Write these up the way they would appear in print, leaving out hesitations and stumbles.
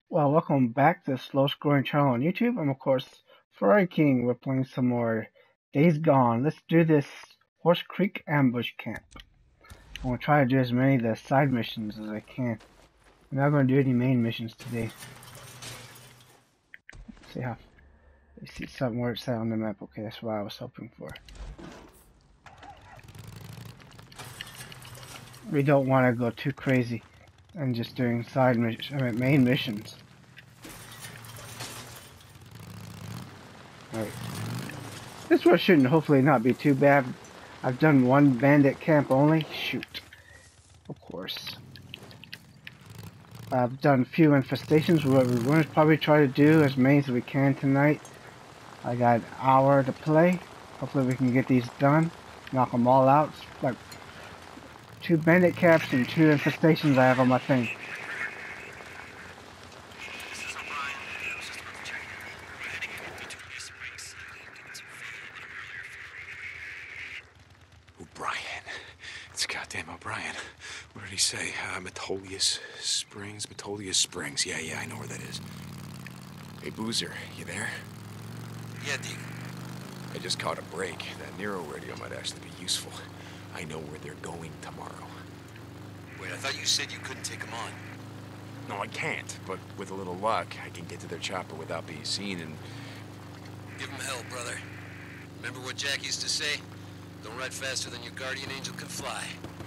Well, welcome back to the Slow Scrolling channel on YouTube. I'm, of course, Ferrari King. We're playing some more Days Gone. Let's do this Horse Creek Ambush Camp. I'm going to try to do as many of the side missions as I can. I'm not going to do any main missions today. Let's see how... I see something where it's at on the map. Okay, that's what I was hoping for. We don't want to go too crazy and just doing main missions. Alright. This one shouldn't hopefully not be too bad. I've done one bandit camp only. Shoot. Of course. I've done a few infestations. What we're going to probably try to do as many as we can tonight. I got an hour to play. Hopefully we can get these done. Knock them all out. It's like 2 bandit camps and 2 infestations I have on my thing. O'Brien. It's goddamn O'Brien. What did he say? Metolius Springs. Yeah, I know where that is. Hey, Boozer, you there? Yeah, Deke. I just caught a break. That Nero radio might actually be useful. I know where they're going tomorrow. Wait, I thought you said you couldn't take them on. No, I can't, but with a little luck, I can get to their chopper without being seen and... Give them hell, brother. Remember what Jack used to say? Don't ride faster than your guardian angel can fly.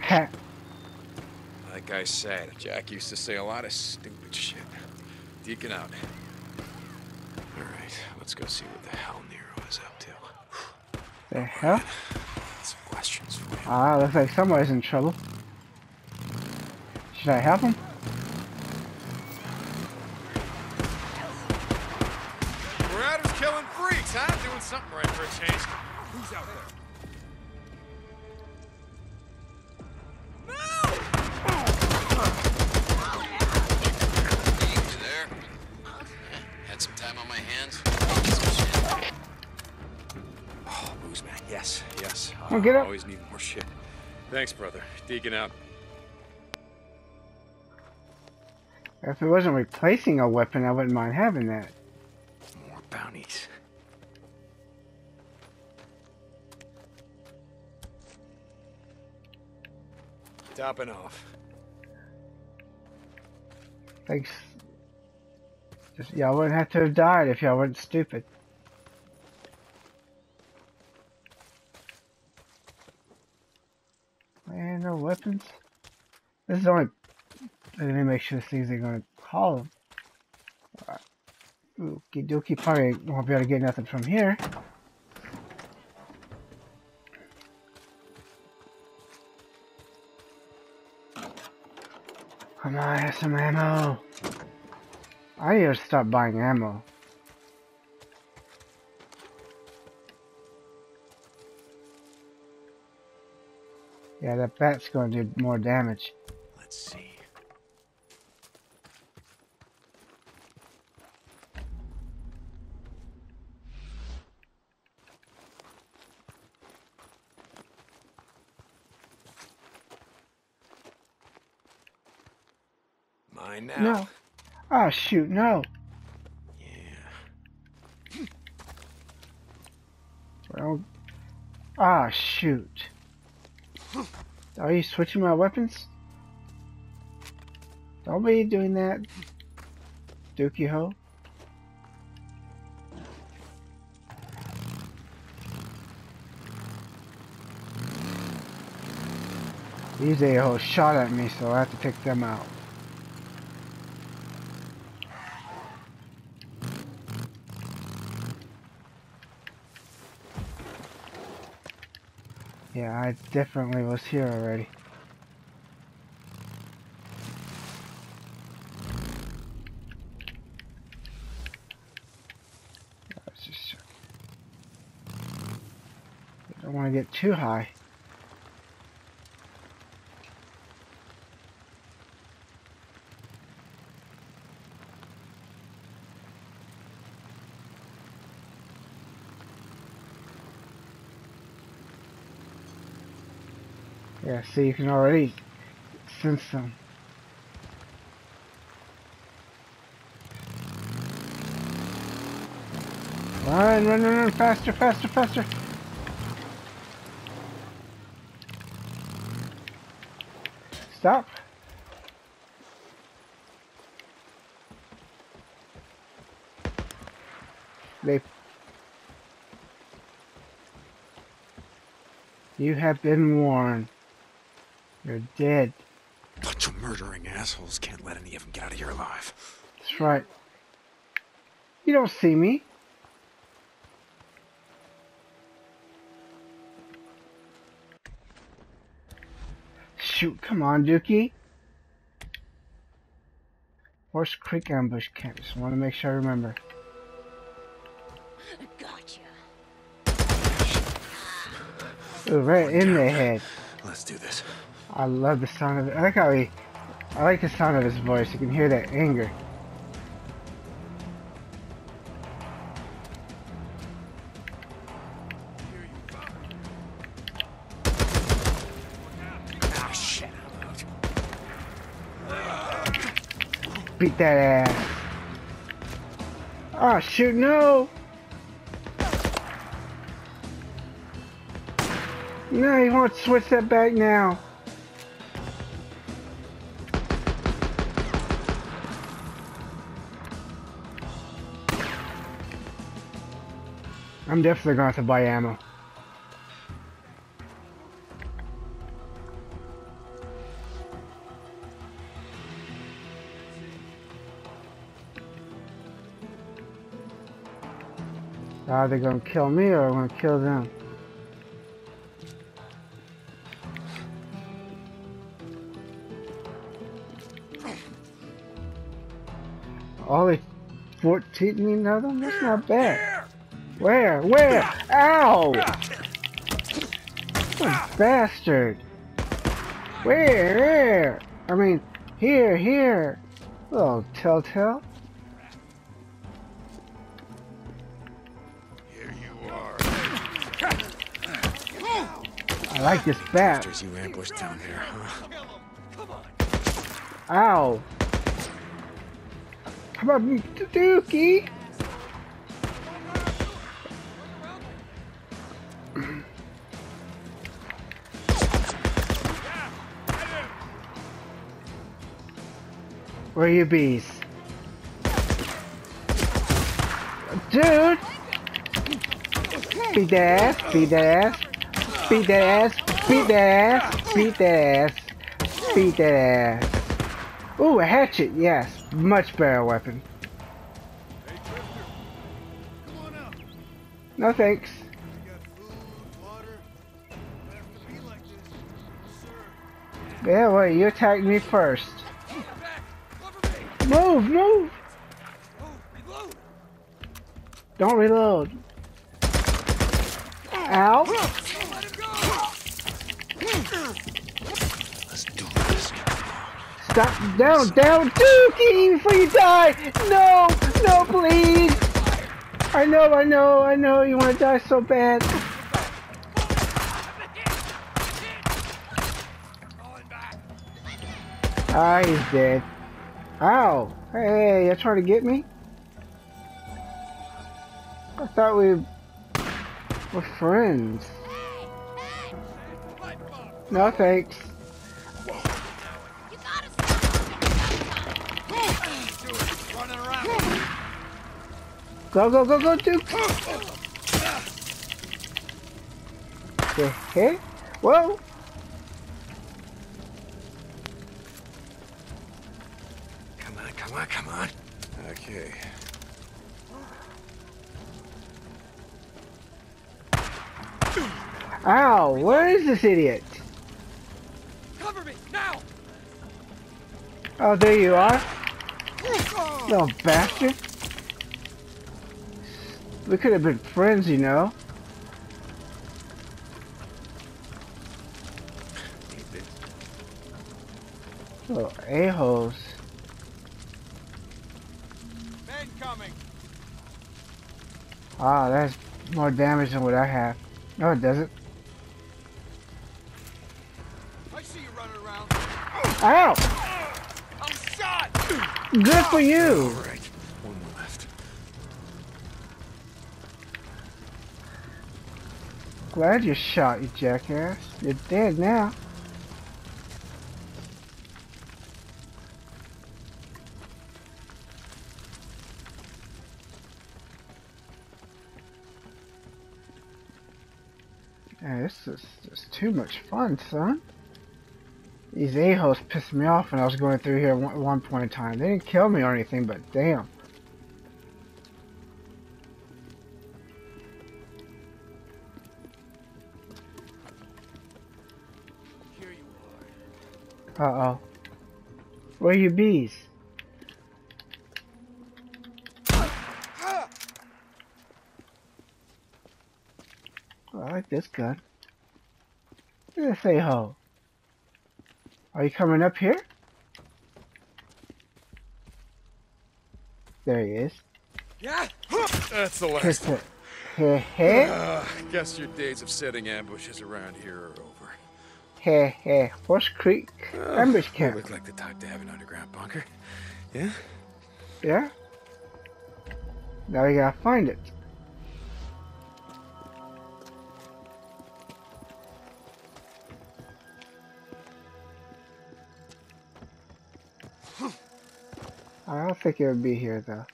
Like I said, Jack used to say a lot of stupid shit. Deacon out. Alright, let's go see what the hell Nero is up to. The hell? Some questions for you. Looks like somebody's in trouble. Should I help him? We're out of killing freaks, huh? Doing something right for a change. Who's out there? You there? Had some time on my hands? Oh, booze, man. Yes. Oh, get up. Always need more shit. Thanks, brother. Deacon out. If it wasn't replacing a weapon, I wouldn't mind having that. More bounties. Topping off. Thanks. Y'all wouldn't have to have died if y'all weren't stupid. Man, no weapons. This is only... Let me make sure these are going to call them. Okie dokie, probably won't be able to get nothing from here. Come on, I have some ammo. I need to start buying ammo. Yeah, that bat's going to do more damage. Let's see. Mine now. No. Oh, shoot, no. Yeah. Well, ah, shoot. Are you switching my weapons? Don't be doing that, Dookie Ho. These a-holes shot at me, so I have to take them out. Yeah, I definitely was here already. Let's just check. I don't want to get too high. Yeah, see, you can already sense them. Run, run, run, run, faster, faster, faster. Stop. You have been warned. You're dead. Bunch of murdering assholes. Can't let any of them get out of here alive. That's right. You don't see me. Shoot, come on, Dookie. Horse Creek ambush camp. Just want to make sure I remember. Gotcha. Ooh, right in the head. Let's do this. I love the sound of it. I like how I like the sound of his voice. You can hear that anger. Ah, shit. Beat that ass. Oh shoot, no! No, you won't switch that back now. I'm definitely going to have to buy ammo. Are they going to kill me or am I going to kill them? Only 14 of them? That's not bad. Where? Where? Ow! What a bastard! Where? I mean, here. Little telltale. Here you are. I like this bat. There's you ambushed down there, huh? Ow! Come on, Dookie! Where are you bees? Dude! Beat that ass, beat that ass, beat that ass, beat that ass, beat that ass, beat that ass. Ooh, a hatchet, yes. Much better weapon. No thanks. Yeah, wait, you attacked me first. Move, move! Don't reload. Ow! Let's do this. Stop! Down, down, Dookie! Before you die! No! No, please! I know, you want to die so bad. Ah, he's dead. Ow! Hey, you're trying to get me? I thought we were friends. No thanks. Go, go, go, go, Duke! Hit? Whoa! Come on. Okay. Ow! Where is this idiot? Cover me now! Oh, there you are. Little bastard. We could have been friends, you know. Little a-holes. Men coming! Ah, that's more damage than what I have. No, it doesn't. I see you running around. Ow! I'm shot! Good for you! Alright, one more left. Glad you shot, you jackass. You're dead now. Man, this is just too much fun, son. These a-holes pissed me off when I was going through here at one point in time. They didn't kill me or anything, but damn. Here you Uh-oh. Where you bees? Oh, I like this gun. Look at this a-hole. Are you coming up here? There he is. Yeah. That's the last one. Heh heh. Guess your days of setting ambushes around here are over. Heh heh. Horse Creek ambush You camp. look like the type to have an underground bunker. Yeah? Yeah? Now we gotta find it. I don't think it would be here though.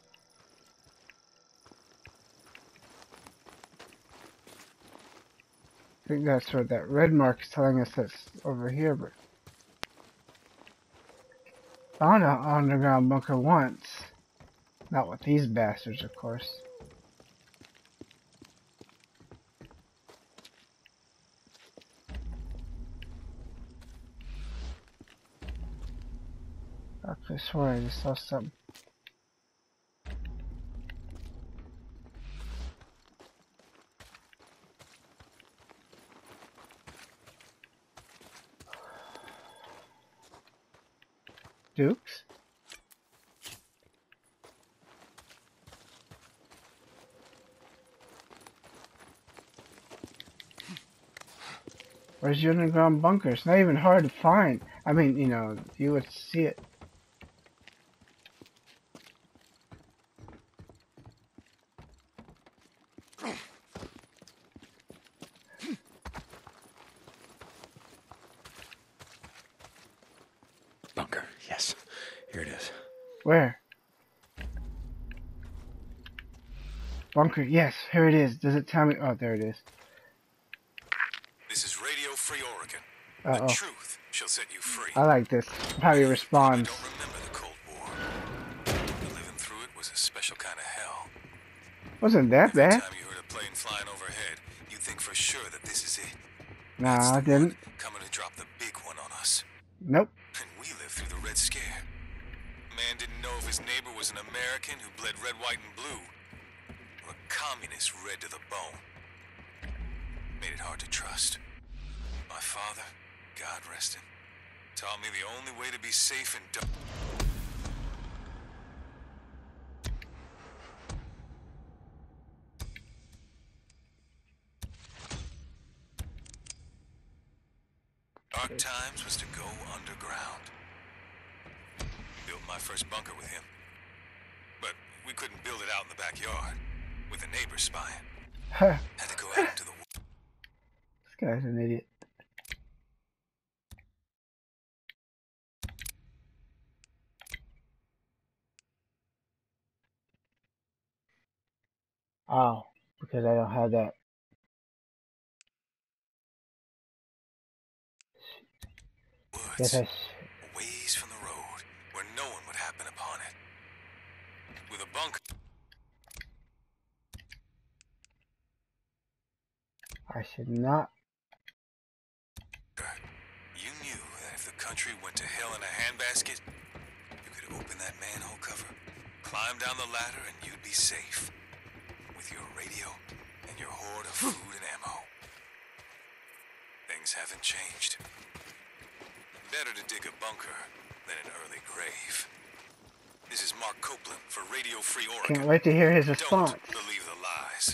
I think that's what that red mark is telling us that's over here, but found an underground bunker once. Not with these bastards, of course. I could have sworn I just saw something. Dukes? Where's your underground bunker? It's not even hard to find. I mean, you know, you would see it. Bunker, yes. Here it is. Where? Bunker, yes, here it is. Does it tell me? Oh, there it is. This is Radio Free Oregon. Uh-oh. The truth shall set you free. I like this. How he I responds. don't remember the Cold War. But living through it was a special kind of hell. Wasn't that Every bad? time you heard a plane flying overhead, you think for sure that this is it. Nah, I didn't. Coming to drop the big one on us. Nope. And we lived through the Red Scare. Man didn't know if his neighbor was an American who bled red, white, and blue, or a communist red to the bone. Made it hard to trust. My father, God rest him, taught me the only way to be safe in dark. Dark times was to go underground. Built my first bunker with him. But we couldn't build it out in the backyard, with a neighbor spying. Huh. Had to go out into the woods. This guy's an idiot. Oh, because I don't have that. Yes, Woods, a ways from the road, where no one would happen upon it. With a bunker, I should not. you knew that if the country went to hell in a handbasket, you could open that manhole cover, climb down the ladder, and you'd be safe. With your radio and your hoard of food and ammo. Things haven't changed. Better to dig a bunker than an early grave. This is Mark Copeland for Radio Free Oregon. Can't wait to hear his response. Don't believe the lies.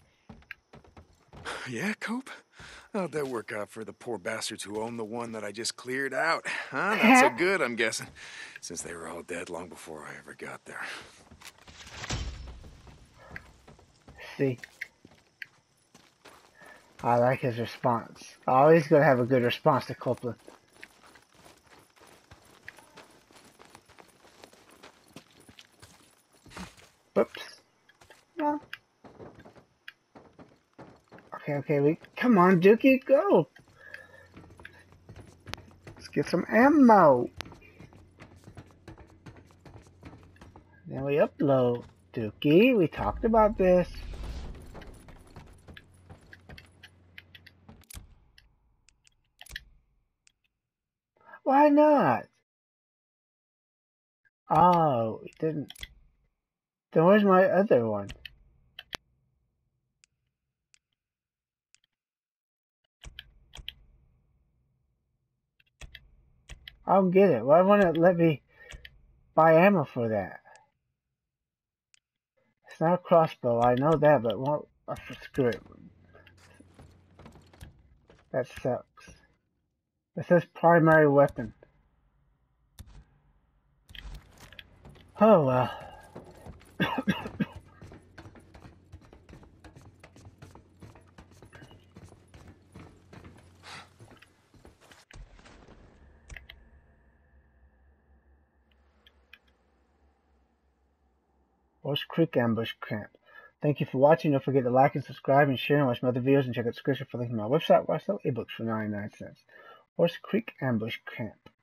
Yeah, Cope? How'd that work out for the poor bastards who own the one that I just cleared out? Huh? Not so good, I'm guessing. Since they were all dead long before I ever got there. See. I like his response. Always gonna have a good response to Copeland. Whoops. No. Okay, come on, Dookie, go! Let's get some ammo. Then we upload. Dookie, we talked about this. Why not? Oh, it didn't. Then where's my other one? I don't get it. Why won't it let me buy ammo for that? It's not a crossbow, I know that, but won't. Oh, screw it. That sucks. It says primary weapon. Oh well. Horse Creek Ambush Camp. Thank you for watching. Don't forget to like and subscribe and share and watch my other videos and check out the description for links to my website where I sell ebooks for 99 cents. Horse Creek Ambush Camp.